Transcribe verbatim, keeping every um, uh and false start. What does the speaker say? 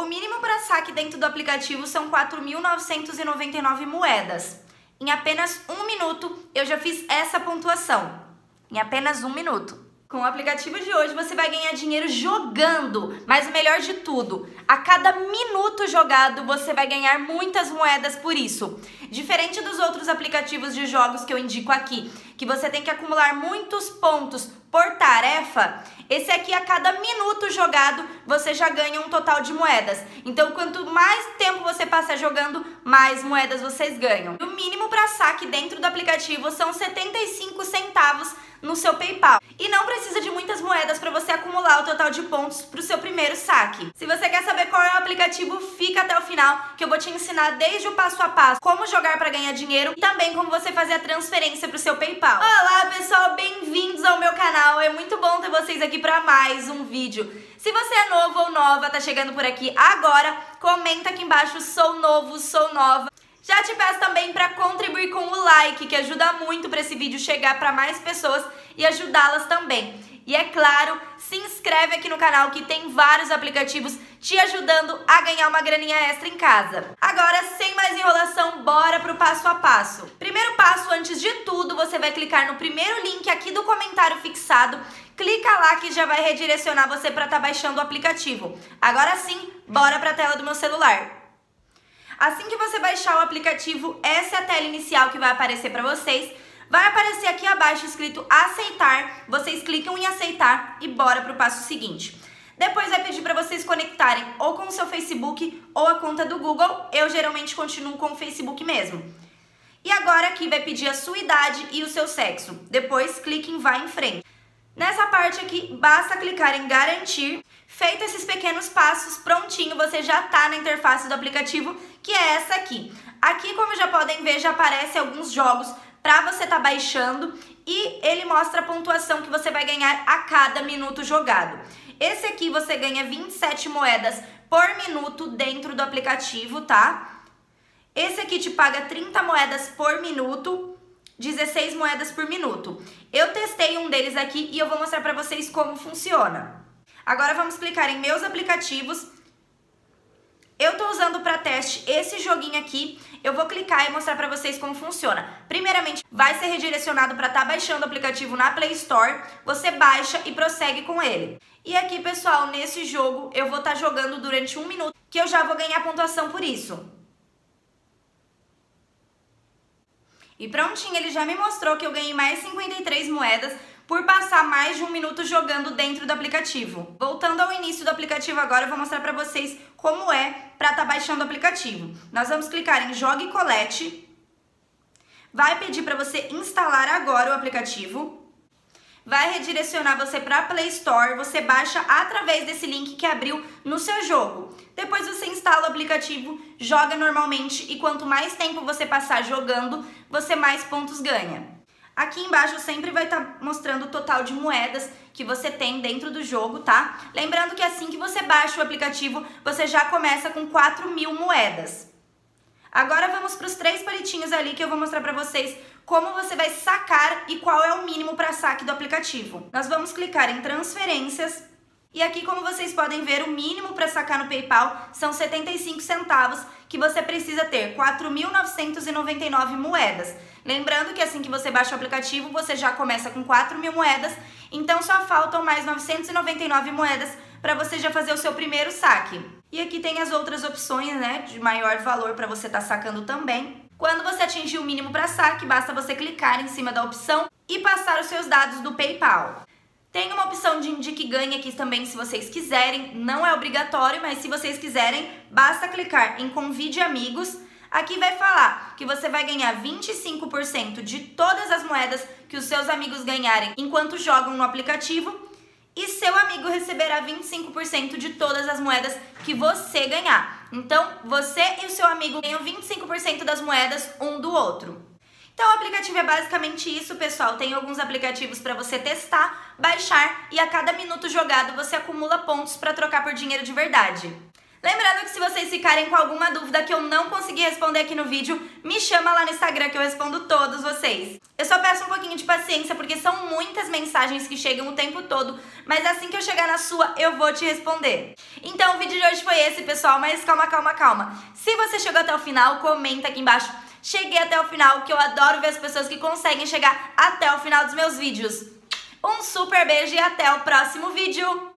mínimo para saque dentro do aplicativo são quatro mil novecentos e noventa e nove moedas. Em apenas um minuto eu já fiz essa pontuação. Em apenas um minuto. Com o aplicativo de hoje você vai ganhar dinheiro jogando, mas o melhor de tudo, a cada minuto jogado você vai ganhar muitas moedas por isso. Diferente dos outros aplicativos de jogos que eu indico aqui, que você tem que acumular muitos pontos por tarefa, esse aqui a cada minuto jogado você já ganha um total de moedas. Então quanto mais tempo você passar jogando, mais moedas vocês ganham. O mínimo para saque dentro do aplicativo são setenta e cinco centavos no seu PayPal. E não precisa de muitas moedas para você acumular o total de pontos para o seu primeiro saque. Se você quer saber qual é o aplicativo, fica até o final, que eu vou te ensinar desde o passo a passo como jogar para ganhar dinheiro e também como você fazer a transferência para o seu PayPal. Olá pessoal, bem-vindos ao meu canal, é muito bom ter vocês aqui para mais um vídeo. Se você é novo ou nova, tá chegando por aqui agora, comenta aqui embaixo, sou novo, sou nova. Já te peço também para contribuir com o like, que ajuda muito para esse vídeo chegar para mais pessoas e ajudá-las também. E é claro, se inscreve aqui no canal que tem vários aplicativos te ajudando a ganhar uma graninha extra em casa. Agora, sem mais enrolação, bora pro passo a passo. Primeiro passo, antes de tudo, você vai clicar no primeiro link aqui do comentário fixado. Clica lá que já vai redirecionar você para estar baixando o aplicativo. Agora sim, bora para a tela do meu celular. Assim que você baixar o aplicativo, essa é a tela inicial que vai aparecer para vocês. Vai aparecer aqui abaixo escrito aceitar, vocês clicam em aceitar e bora para o passo seguinte. Depois vai pedir para vocês conectarem ou com o seu Facebook ou a conta do Google, eu geralmente continuo com o Facebook mesmo. E agora aqui vai pedir a sua idade e o seu sexo, depois clique em vai em frente. Nessa parte aqui, basta clicar em garantir. Feito esses pequenos passos, prontinho, você já está na interface do aplicativo, que é essa aqui. Aqui, como já podem ver, já aparecem alguns jogos para você estar tá baixando e ele mostra a pontuação que você vai ganhar a cada minuto jogado. Esse aqui você ganha vinte e sete moedas por minuto dentro do aplicativo, tá? Esse aqui te paga trinta moedas por minuto, dezesseis moedas por minuto. Eu testei um deles aqui e eu vou mostrar para vocês como funciona. Agora vamos clicar em meus aplicativos. Eu tô usando para teste esse joguinho aqui. Eu vou clicar e mostrar para vocês como funciona. Primeiramente, vai ser redirecionado para estar tá baixando o aplicativo na Play Store. Você baixa e prossegue com ele. E aqui, pessoal, nesse jogo eu vou estar tá jogando durante um minuto, que eu já vou ganhar pontuação por isso. E prontinho, ele já me mostrou que eu ganhei mais cinquenta e três moedas por passar mais de um minuto jogando dentro do aplicativo. Voltando ao início do aplicativo agora, eu vou mostrar para vocês como é para estar tá baixando o aplicativo. Nós vamos clicar em Jogue e Colete. Vai pedir para você instalar agora o aplicativo. Vai redirecionar você para a Play Store. Você baixa através desse link que abriu no seu jogo. Depois você instala o aplicativo, joga normalmente e quanto mais tempo você passar jogando, você mais pontos ganha. Aqui embaixo sempre vai estar mostrando o total de moedas que você tem dentro do jogo, tá? Lembrando que assim que você baixa o aplicativo, você já começa com quatro mil moedas. Agora vamos para os três palitinhos ali que eu vou mostrar para vocês como você vai sacar e qual é o mínimo para saque do aplicativo. Nós vamos clicar em transferências. E aqui, como vocês podem ver, o mínimo para sacar no PayPal são setenta e cinco centavos, que você precisa ter quatro mil novecentos e noventa e nove moedas. Lembrando que assim que você baixa o aplicativo, você já começa com quatro mil moedas, então só faltam mais novecentos e noventa e nove moedas para você já fazer o seu primeiro saque. E aqui tem as outras opções, né, de maior valor para você estar tá sacando também. Quando você atingir o mínimo para saque, basta você clicar em cima da opção e passar os seus dados do PayPal. Tem uma opção de indique ganhe aqui também se vocês quiserem, não é obrigatório, mas se vocês quiserem, basta clicar em convide amigos. Aqui vai falar que você vai ganhar vinte e cinco por cento de todas as moedas que os seus amigos ganharem enquanto jogam no aplicativo e seu amigo receberá vinte e cinco por cento de todas as moedas que você ganhar. Então, você e o seu amigo ganham vinte e cinco por cento das moedas um do outro. Então o aplicativo é basicamente isso, pessoal. Tem alguns aplicativos para você testar, baixar e a cada minuto jogado você acumula pontos para trocar por dinheiro de verdade. Lembrando que se vocês ficarem com alguma dúvida que eu não consegui responder aqui no vídeo, me chama lá no Instagram que eu respondo todos vocês. Eu só peço um pouquinho de paciência porque são muitas mensagens que chegam o tempo todo, mas assim que eu chegar na sua, eu vou te responder. Então o vídeo de hoje foi esse, pessoal, mas calma, calma, calma. Se você chegou até o final, comenta aqui embaixo. Cheguei até o final, que eu adoro ver as pessoas que conseguem chegar até o final dos meus vídeos. Um super beijo e até o próximo vídeo!